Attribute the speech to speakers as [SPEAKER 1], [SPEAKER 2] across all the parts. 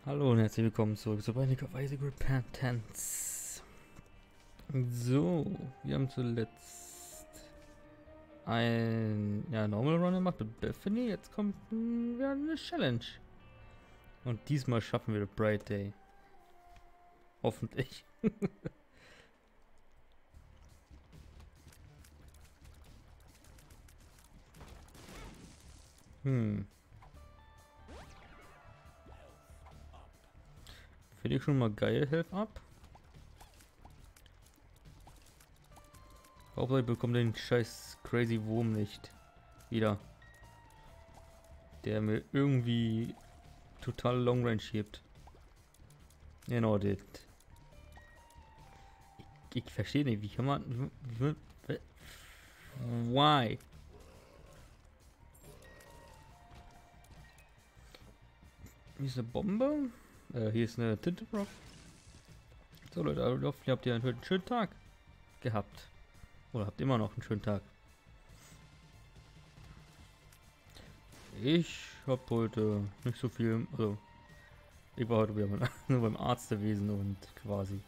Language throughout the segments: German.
[SPEAKER 1] Hallo und herzlich willkommen zurück zu Binding of Isaac Repentance. So, wir haben zuletzt ein Normal Run gemacht mit Bethany. Jetzt kommt wieder eine Challenge. Und diesmal schaffen wir den Bright Day. Hoffentlich. Finde ich schon mal geil, Health Up. Hauptsache ich bekomme den scheiß Crazy Wurm nicht wieder. Der mir irgendwie total Long Range hebt. Genau, das. Ich verstehe nicht, wie kann man. Why? Hier ist eine Bombe. Hier ist eine Tintenrock. So Leute, ich hoffe, ihr habt hier einen schönen Tag gehabt. Oder habt immer noch einen schönen Tag. Ich habe heute nicht so viel. Also, ich war heute wieder nur beim Arzt gewesen und quasi.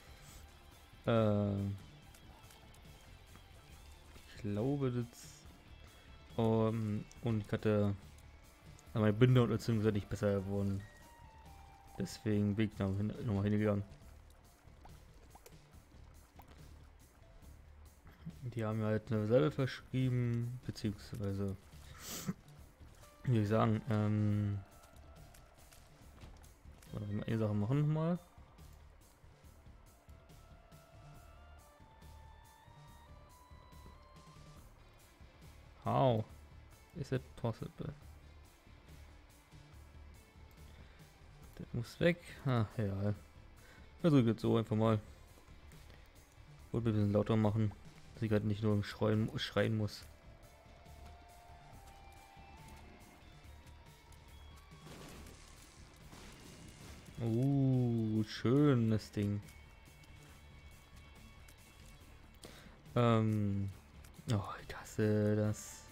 [SPEAKER 1] Ich glaube, das. Und ich hatte. Meine Binde und Entzündung sind nicht besser geworden. Deswegen bin ich nochmal hingegangen. Die haben mir halt eine Salbe verschrieben, beziehungsweise, wie soll ich sagen, eine Sache machen nochmal. How is it possible? Der muss weg. Ah, ja. Versuche jetzt so einfach mal. Wollte ein bisschen lauter machen, dass ich halt nicht nur schreien muss. Schönes Ding. Oh, ich hasse das.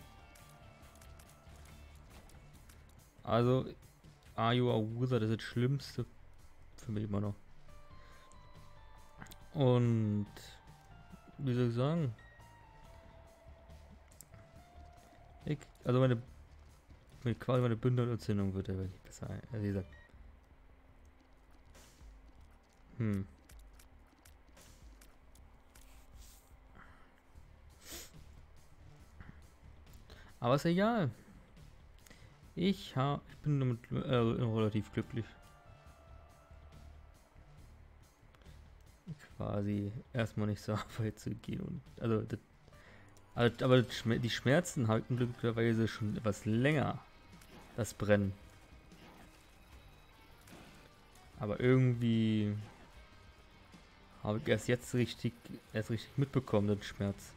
[SPEAKER 1] Also, Are You a Wizard ist das Schlimmste für mich immer noch. Und wie soll ich sagen? Also quasi meine Bündelentzündung wird er nicht besser. Also wie gesagt. Aber ist egal. Ich bin damit relativ glücklich. Quasi erstmal nicht zur Arbeit zu gehen. Und, aber die Schmerzen halten glücklicherweise schon etwas länger. Das Brennen. Aber irgendwie habe ich erst richtig mitbekommen, den Schmerz.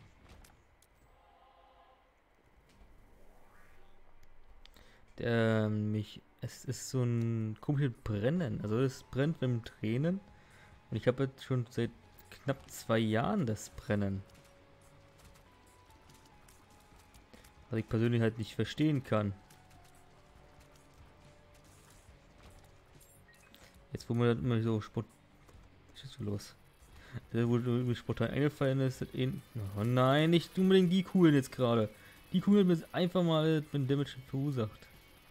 [SPEAKER 1] Es ist so ein komisches Brennen. Also es brennt beim Tränen. Und ich habe jetzt schon seit knapp 2 Jahren das Brennen. Was ich persönlich halt nicht verstehen kann. Jetzt wo mir das immer so spontan... Was ist so los? Wo mir spontan eingefallen ist, oh nein, nicht unbedingt die Kugeln jetzt gerade. Die Kugel hat mir einfach mal den Damage verursacht.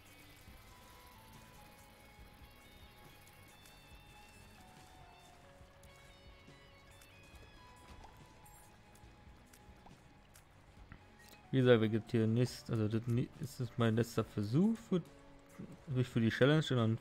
[SPEAKER 1] Wie gesagt, wir gibt hier nicht, also das ist mein letzter Versuch nicht für die Challenge, sondern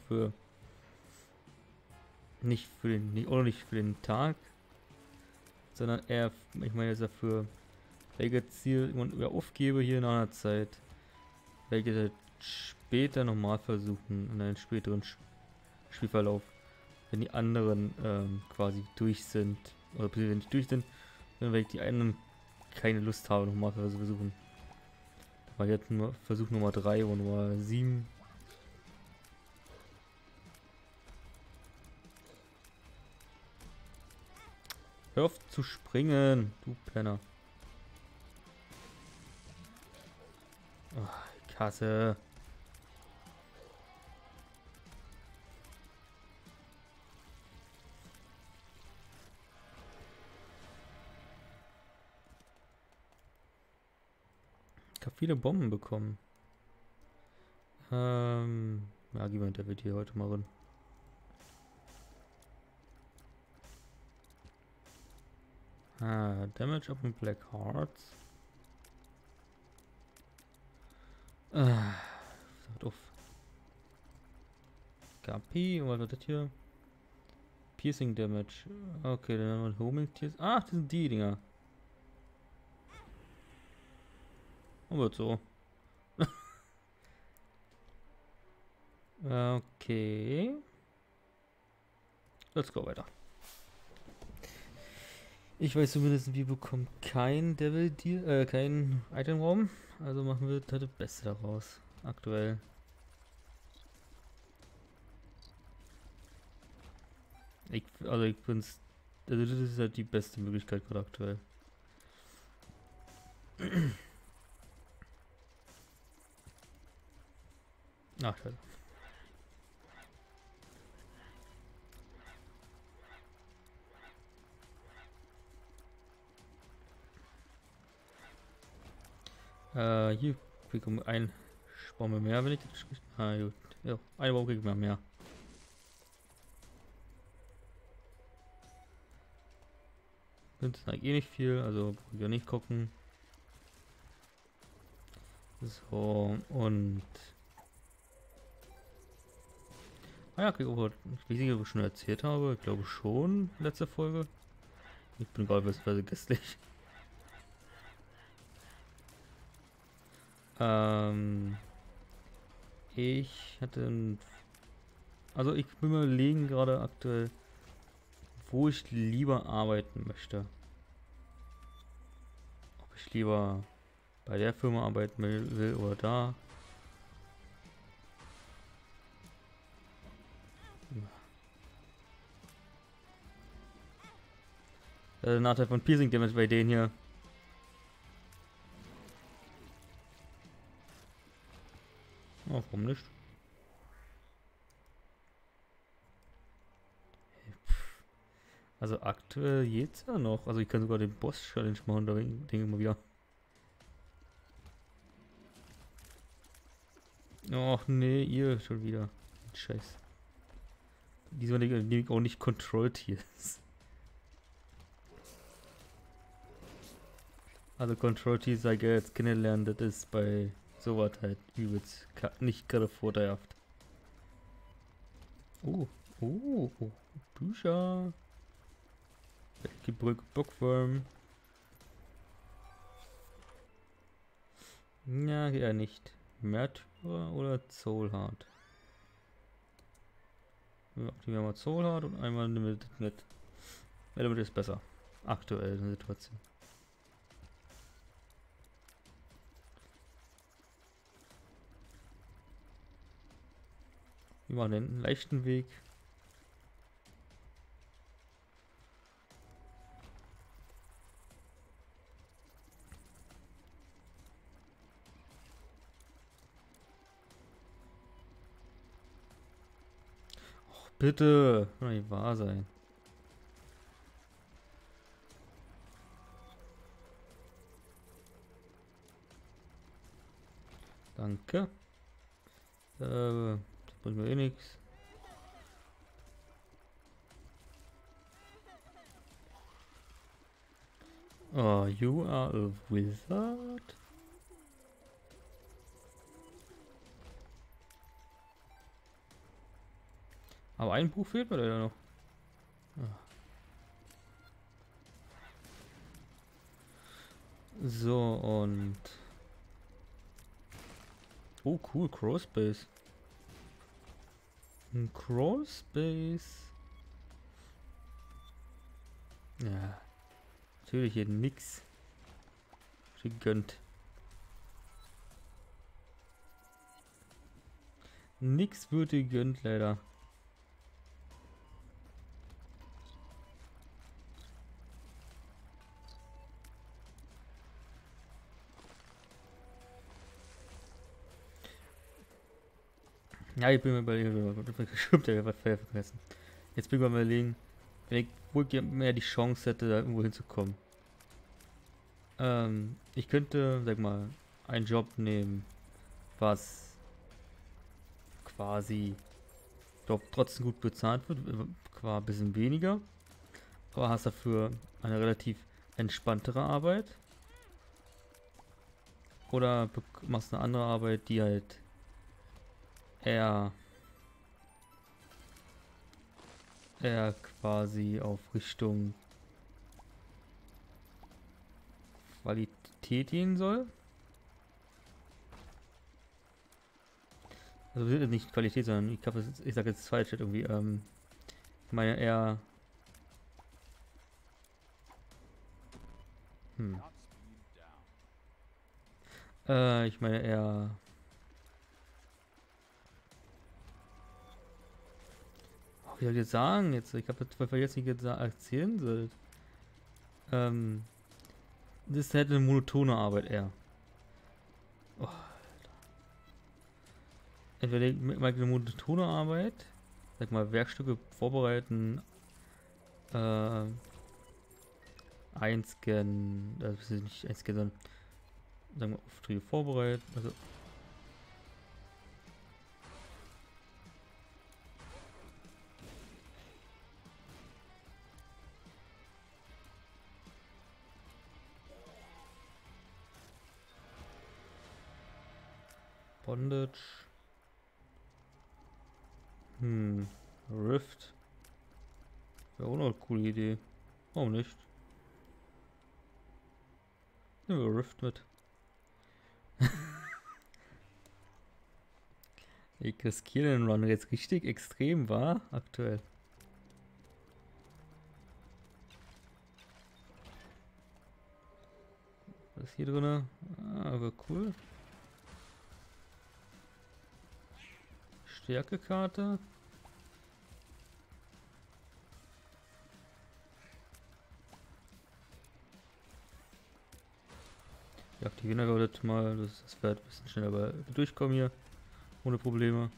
[SPEAKER 1] nicht für den Tag, sondern eher, ich meine jetzt dafür, welche Ziel ich wieder aufgebe hier in einer Zeit, welche später nochmal versuchen in einem späteren Spielverlauf, wenn die anderen quasi durch sind, oder wenn nicht durch sind, dann werde ich die einen keine Lust habe, nochmal versuchen. Weil jetzt nur Versuch Nummer 3 und Nummer 7. Hör auf zu springen, du Penner. Oh, ich hasse. habe viele Bomben bekommen. Ja, jemand, der wird hier heute mal rein. Damage up in Black Hearts. Auf. Gapi, was war das hier? Piercing Damage. Okay, dann haben wir Homing Tears. Ach, das sind die Dinger. Und so. Okay. Let's go weiter. Ich weiß zumindest, wir bekommen kein Devil Deal, kein Item Raum. Also machen wir das Beste daraus. Aktuell. Also ich bin's. Also das ist halt die beste Möglichkeit gerade aktuell. Ach, schade. Hier bekommen wir ein Baum mehr, wenn ich das richtig. Ah, gut. Ja, ein Baum kriegen wir mehr. Das ist eigentlich eh nicht viel, also brauche ich ja nicht gucken. So, und. Ah ja, krieg auch, ich weiß nicht, ob ich schon erzählt habe. Ich glaube schon, letzte Folge. Ich bin gerade vergesslich. Ich hatte also ich bin mir überlegen gerade aktuell, wo ich lieber arbeiten möchte. Ob ich lieber bei der Firma arbeiten will oder da. Der Nachteil von Piercing Damage bei denen hier. Oh, warum nicht? Also aktuell geht's ja noch. Also ich kann sogar den Boss-Challenge machen, da denke ich mal wieder. Och nee, ihr schon wieder. Scheiß. Diesmal nehme ich auch nicht Control Tears. Also Control Tears, sag ich jetzt kennenlernen, das ist bei sowas halt übelst nicht gerade vorteilhaft. Bücher. Gebrück Bookworm. Ja, eher nicht. Märtyrer oder Soulheart? Wir aktivieren mal Soulheart und einmal Limited mit. Limited ist besser. Aktuell in der Situation. Wir machen den leichten Weg. Och, bitte! Kann doch nicht wahr sein. Danke. Das bringt mir eh nichts. Oh, you are a wizard? Aber ein Buch fehlt mir leider noch. So, und... Oh, cool, Crawlspace. Ein Crawlspace. Ja. Natürlich hier nix. Gegönnt. Nix wird gegönnt, leider. Ja, ich bin mir überlegen, was vergessen. Jetzt bin ich mir überlegen, wenn ich wohl mehr die Chance hätte, da irgendwo hinzukommen. Ich könnte, sag mal, einen Job nehmen, was quasi doch trotzdem gut bezahlt wird, zwar ein bisschen weniger, aber hast dafür eine relativ entspanntere Arbeit. Oder machst eine andere Arbeit, die halt eher quasi auf Richtung Qualität gehen soll. Also nicht Qualität, sondern ich glaube, ich sage jetzt falsch irgendwie. Ich meine eher. Ich meine eher. Oh, wie soll ich jetzt sagen? Jetzt, ich habe jetzt nicht erzählen soll. Das ist halt eine monotone Arbeit eher. Oh. Entweder eine monotone Arbeit, sag mal Werkstücke vorbereiten, einscannen, das ist nicht einscannen, sondern sagen wir Aufträge vorbereiten, also Bondage, Rift, wäre auch noch eine coole Idee, warum nicht? Nehmen wir Rift mit. Ich riskiere den Run jetzt richtig extrem, war aktuell. Was ist hier drin? Aber cool. Stärkekarte. Ich aktivieren wir das mal. Das wird ein bisschen schneller durchkommen hier. Ohne Probleme.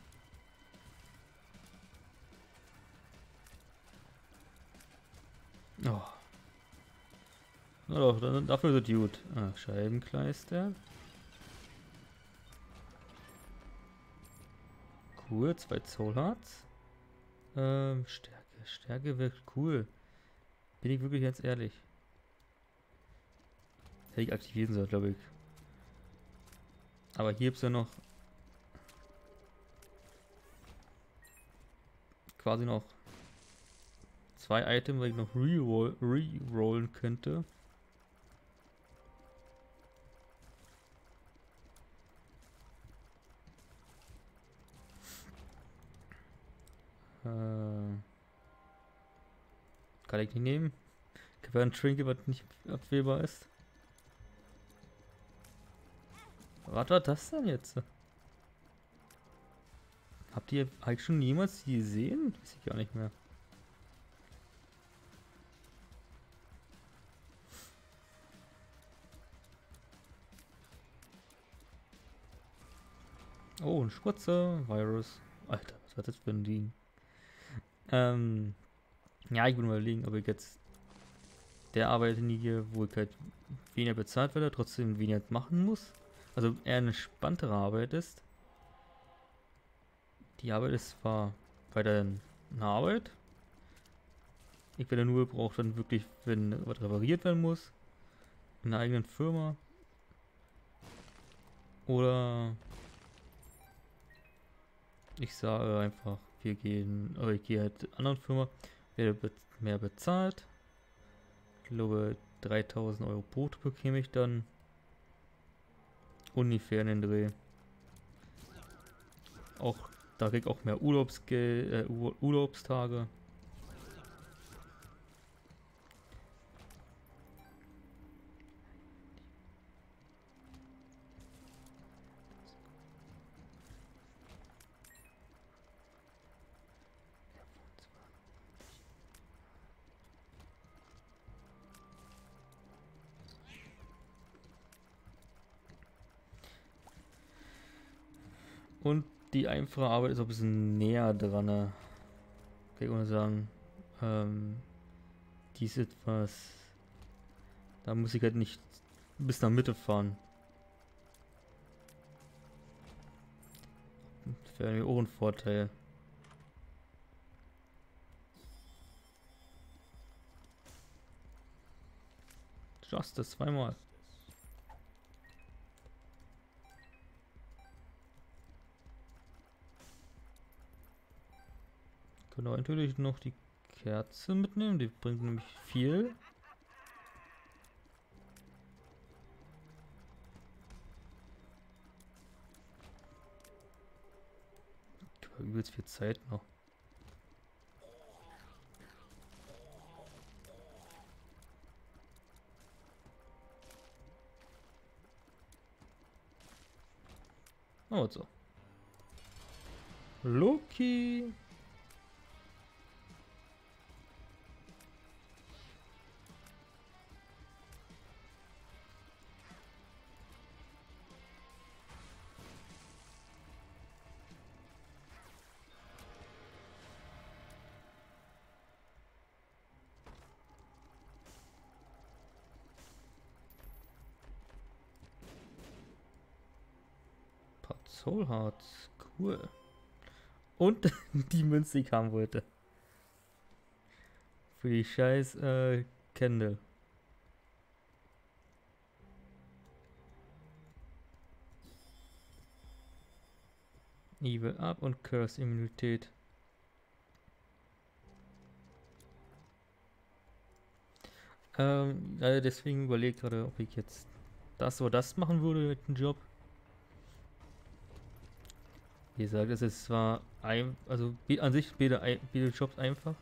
[SPEAKER 1] Oh. Na doch, dann, dafür ist es gut. Scheibenkleister. Cool, 2 Soul Hearts. Stärke wirkt cool. Bin ich wirklich ganz ehrlich. Hätte ich aktivieren sollen, glaube ich. Aber hier gibt es ja noch quasi noch 2 Items, weil ich noch rerollen könnte. Kann ich nicht nehmen. Ich habe ein Trinket, was nicht abwählbar ist. Was war das denn jetzt? Habt ihr eigentlich schon jemals die gesehen? Weiß ich gar nicht mehr. Oh, ein Spritzer, Virus. Alter, was hat das für ein Ding? Ja, ich würde mal überlegen, ob ich jetzt der Arbeit hier, wo ich halt weniger bezahlt werde, trotzdem weniger machen muss. Also eher eine spannendere Arbeit ist. Die Arbeit ist zwar weiterhin eine Arbeit. Ich werde nur braucht dann wirklich, wenn was repariert werden muss, in der eigenen Firma. Oder ich sage einfach, ich gehe halt in anderen Firma, werde mehr bezahlt. Ich glaube 3000 Euro brutto bekäme ich dann. Ungefähr in den Dreh. Auch da krieg ich auch mehr Urlaubstage. Und die einfache Arbeit ist auch ein bisschen näher dran. Kann ich mal sagen. Die ist etwas. Da muss ich halt nicht bis nach Mitte fahren. wäre mir auch ein Vorteil. Justice zweimal. Können wir natürlich noch die Kerze mitnehmen, die bringt nämlich viel. Übelst viel Zeit noch. Oh, so. Loki. Soul Hearts, cool. Und die Münze, die ich haben wollte. Für die scheiß Candle. Evil Up und Curse Immunität. Also deswegen überlege ich gerade, ob ich jetzt das oder das machen würde mit dem Job. Wie gesagt, es ist zwar also an sich beide Jobs einfach.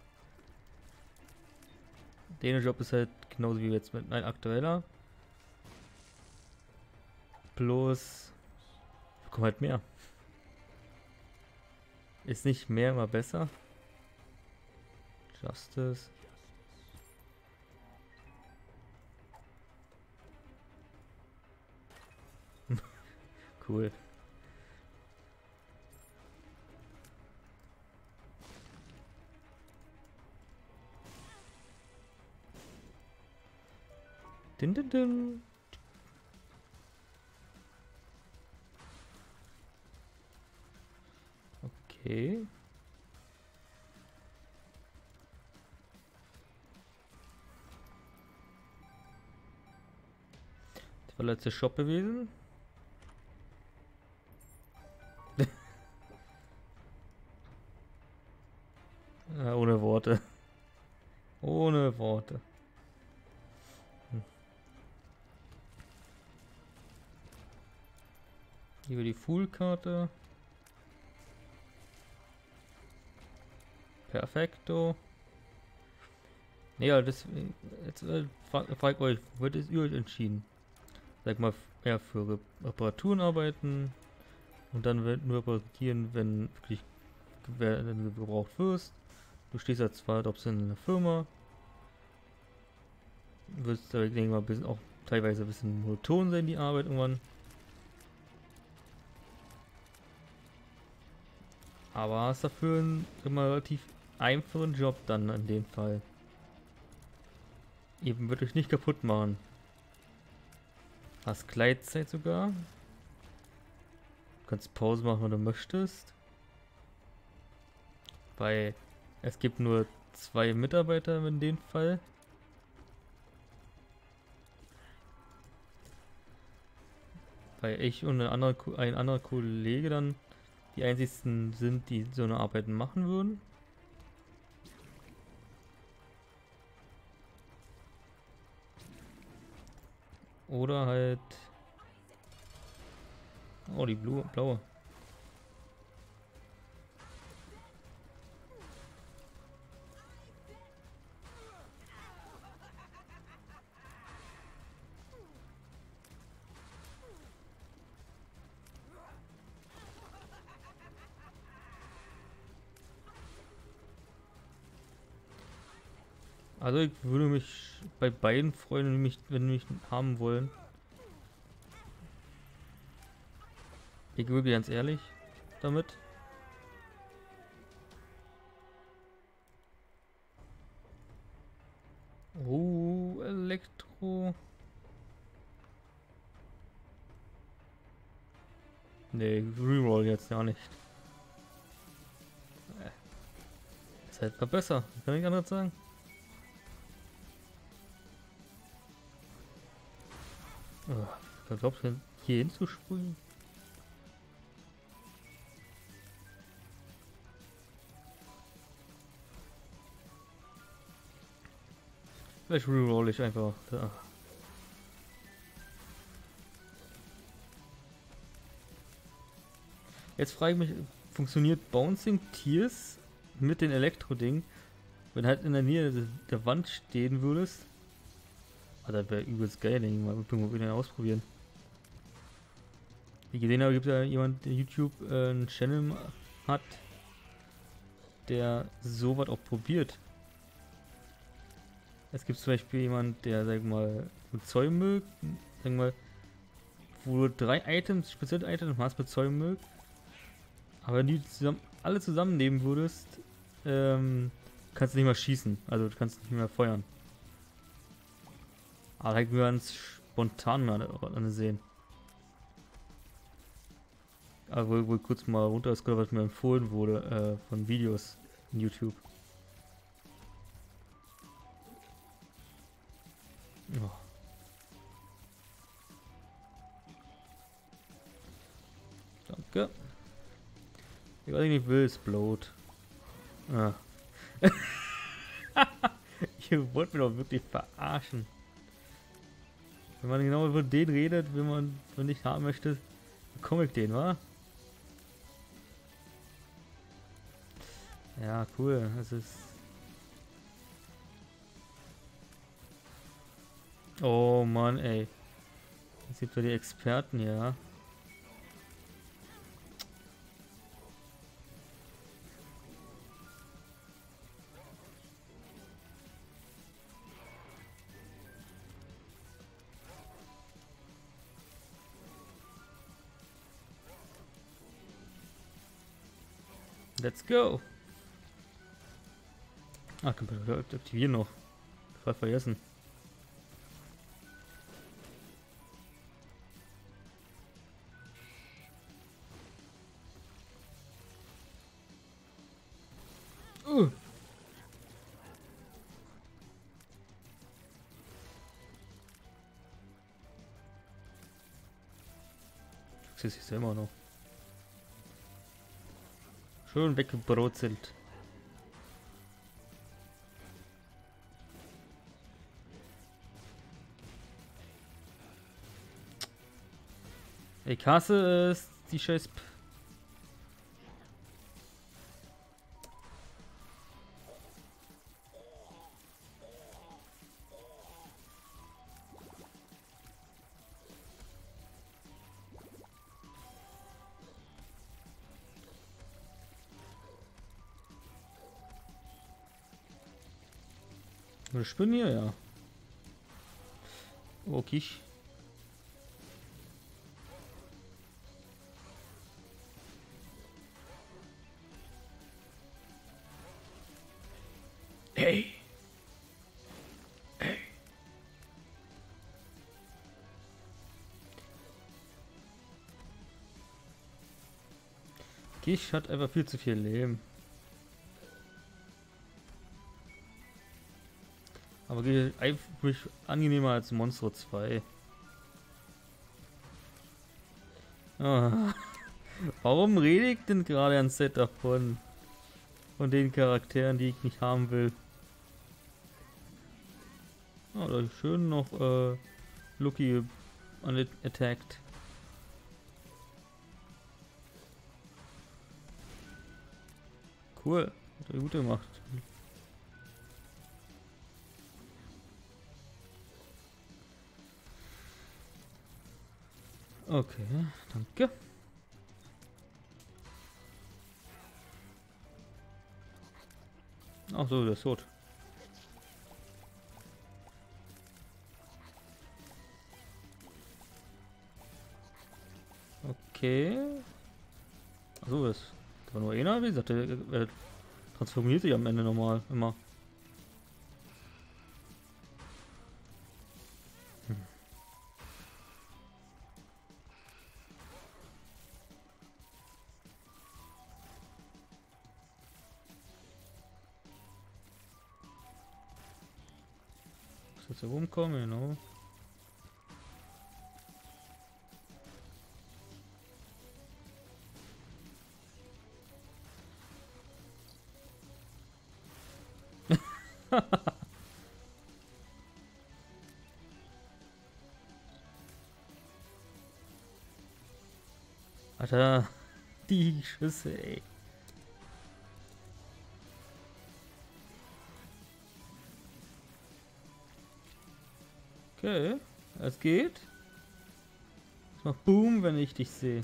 [SPEAKER 1] Der Job ist halt genauso wie jetzt mit mein aktueller. Bloß ich bekomme halt mehr. Ist nicht mehr immer besser. Justice. Cool. Din, din, din. Okay. Das war der letzte Shop gewesen. Ja, ohne Worte. Ohne Worte. Hier die Fool-Karte. Perfekto. Ja, das jetzt frag ich euch, wird es ihr euch entschieden? Sag mal, eher für Reparaturen arbeiten und dann nur reparieren, wenn wirklich gebraucht wirst. Du stehst ja zwar ob in einer Firma, wirst da denke ich mal auch teilweise ein bisschen monoton sein, die Arbeit irgendwann. Aber hast dafür einen immer relativ einfachen Job dann in dem Fall. Eben wird euch nicht kaputt machen. Hast Gleitzeit sogar. Du kannst Pause machen, wenn du möchtest. Weil es gibt nur 2 Mitarbeiter in dem Fall. Weil ich und ein anderer Kollege dann die einzigsten sind, die so eine Arbeit machen würden. Oder halt... Oh, die blaue. Also ich würde mich bei beiden freuen, wenn mich haben wollen. Ich bin ganz ehrlich damit. Oh, Elektro. Nee, Reroll jetzt ja nicht. Zeit war besser, kann ich anders sagen. Oh, glaubst du, hier hinzuspringen? Vielleicht reroll ich einfach. Da. Jetzt frage ich mich, funktioniert Bouncing Tiers mit den Elektro-Ding, wenn halt in der Nähe der Wand stehen würdest? Ah, das wäre übelst geil, denke ich mal. Irgendwo wieder ausprobieren. Wie gesehen habe, gibt es ja jemand, der YouTube einen Channel hat, der sowas auch probiert. Es gibt zum Beispiel jemand, der, sag mal, mit Zollmüll, sag mal, wo du 3 Items, spezielle Items hast mit Zollmüll, aber wenn die alle zusammennehmen würdest, kannst du nicht mehr schießen, also du kannst nicht mehr feuern. Aber da können wir ganz spontan mal sehen. Aber wohl kurz mal runterscrollen, was mir empfohlen wurde von Videos in YouTube. Oh. Danke. Ich weiß nicht, will es Bloat. Ah. Ihr wollt mir doch wirklich verarschen. Wenn man genau über den redet, wenn man nicht haben möchte, bekomme ich den, wa? Ja, cool. Es ist. Oh Mann, ey. Jetzt gibt es die Experten, ja. Let's go. Ach, Computer aktivieren noch. Voll vergessen. Das ist immer noch. Schön weggebrutzelt. Ich hasse es, die scheiß. Ich bin hier, ja. Okay. Hey. Hey. Gish hat einfach viel zu viel Leben. Aber eigentlich angenehmer als Monstro 2. Ah. Warum rede ich denn gerade ein Set davon? Von den Charakteren, die ich nicht haben will. Ah, da ist schön noch Lucky attacked. Cool, hat er gut gemacht. Okay, danke. Ach so, der ist tot. Okay. Achso, das war nur einer, wie gesagt, der transformiert sich am Ende nochmal immer. Muss jetzt rumkommen, genau. Alter, die Schüsse, ey. Okay, es geht. Es macht Boom, wenn ich dich sehe.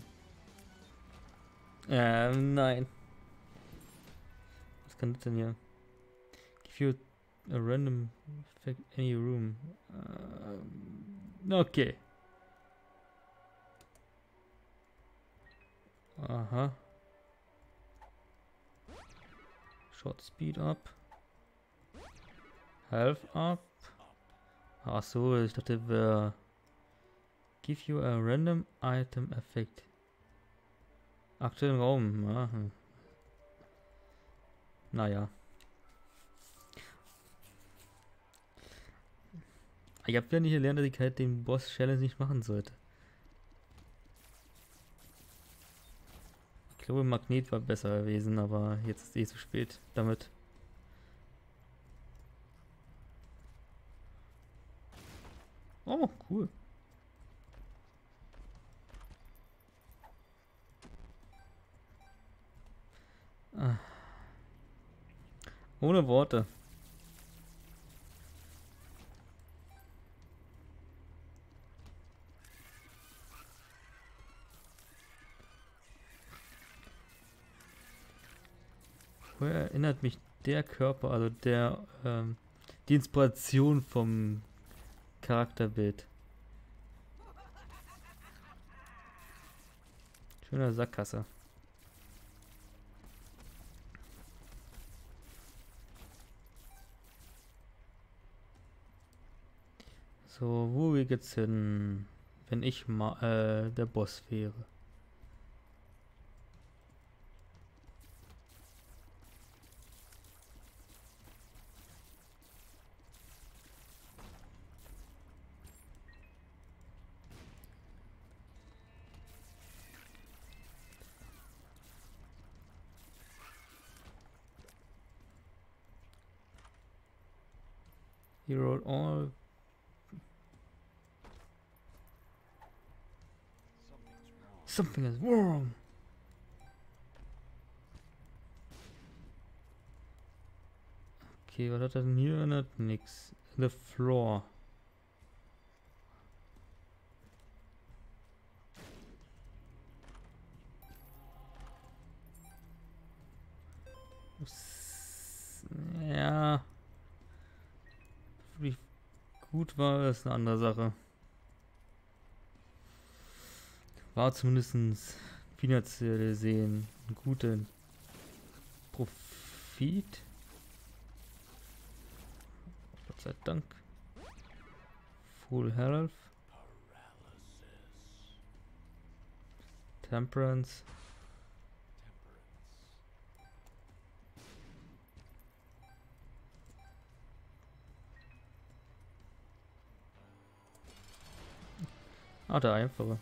[SPEAKER 1] Nein. Was kann das denn hier? Give you a random effect any room. Okay. Aha. Short speed up. Health up. Ach so, ich dachte, wir give you a random item effect. Aktuellen Raum. Aha. Naja. Ich habe ja nicht gelernt, dass ich halt den Boss Challenge nicht machen sollte. Ich glaube, Magnet war besser gewesen, aber jetzt ist eh zu spät damit. Oh, cool. Ah. Ohne Worte. Woher erinnert mich der Körper, also die Inspiration vom Charakterbild? Schöner Sackgasse. So, wo geht's hin, wenn ich mal der Boss wäre? He wrote all. Something is wrong. Okay, was hat er denn hier erinnert? Nix. The floor. Ja. Wie gut war, ist eine andere Sache. War zumindest finanziell gesehen ein guter Profit. Gott sei Dank. Full Health. Temperance. Ah, der einfache.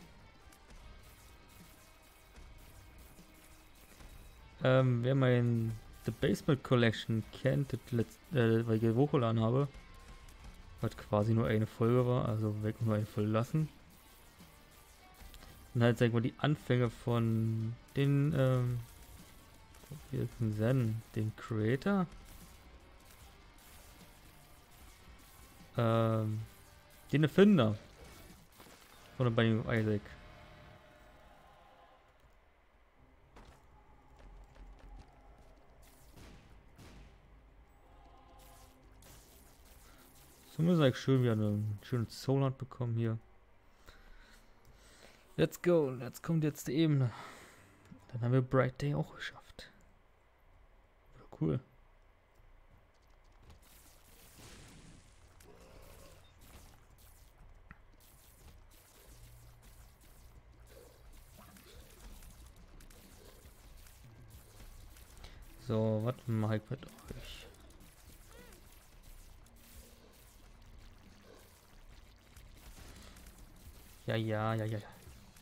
[SPEAKER 1] Wer mein The Basement Collection kennt, weil ich hochgeladen habe, was quasi nur eine Folge war, also weg und nur eine Folge lassen. Und halt, sag ich mal, die Anfänge von den, wie ist denn Zen, den Creator, den Erfinder von der Binding of Isaac. Zumindest eigentlich schön, wir haben einen schönen Soul Art bekommen hier. Let's go, jetzt kommt jetzt die Ebene. Dann haben wir Bright Day auch geschafft. Cool. So, was mache ich mit euch? Ja, ja, ja, ja, ja.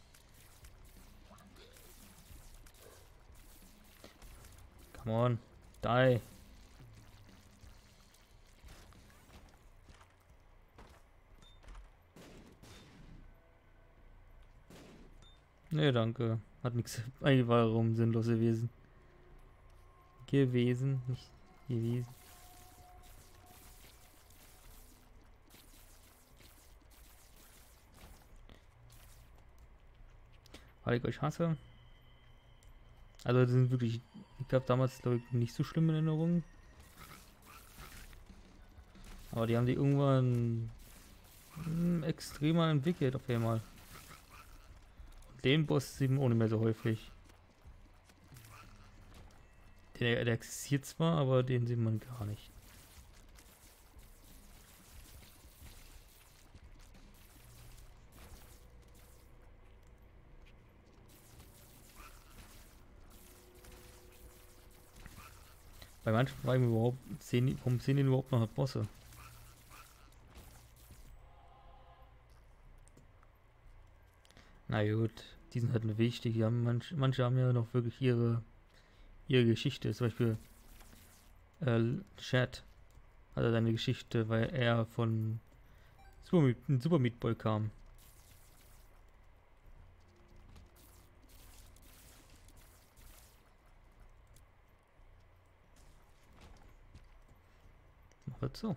[SPEAKER 1] Come on. Die. Nee, danke. Hat nichts. Eigentlich warum sinnlos gewesen. Gewesen, nicht gewesen. Weil ich euch hasse. Also das sind wirklich, ich glaube damals glaube ich nicht so schlimme Erinnerungen. Aber die haben die irgendwann extremer entwickelt auf einmal. Den Boss sieht man ohne mehr so häufig. Der existiert zwar, aber den sieht man gar nicht. Bei manchen fragen wir überhaupt, warum sehen die überhaupt noch Bosse? Na gut, die sind halt nur wichtig. Die haben manche haben ja noch wirklich ihre Geschichte. Zum Beispiel Chad hatte seine Geschichte, weil er von Super Meat Boy kam. Macht so.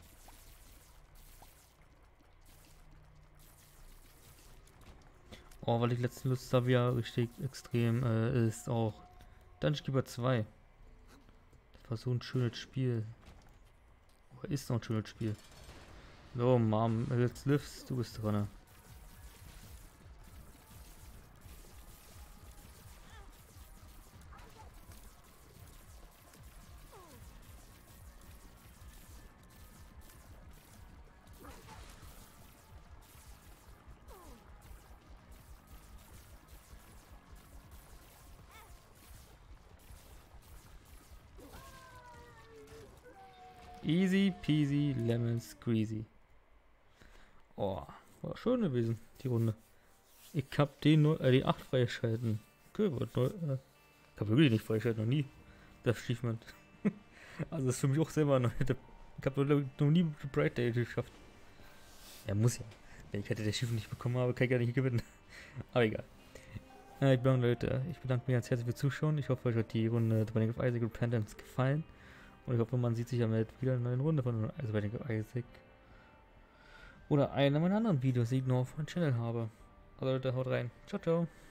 [SPEAKER 1] Oh, weil ich letzten Lust habe, ja richtig extrem, ist auch Dungeon Keeper 2. Das war so ein schönes Spiel. Oh, ist noch ein schönes Spiel. So, Mom, jetzt Livs, du bist dran. Easy peasy lemon squeezy. Oh, war schön gewesen, die Runde. Ich hab den 8 freigeschalten. Okay, ich hab wirklich nicht freigeschalten, noch nie. Das Achievement. Also das ist für mich auch selber neu. Ich hab noch nie Bright Day geschafft. Ja, muss ja. Wenn ich hätte das Schiff nicht bekommen habe, kann ich ja nicht gewinnen. Aber egal. Ich bin Leute, ich bedanke mich ganz herzlich fürs Zuschauen. Ich hoffe, euch hat die Runde The Binding of Isaac Repentance gefallen. Und ich hoffe, man sieht sich ja mit wieder in einer neuen Runde von The Binding of Isaac. Oder einer meiner anderen Videos, die ich noch auf meinem Channel habe. Also Leute, haut rein. Ciao, ciao.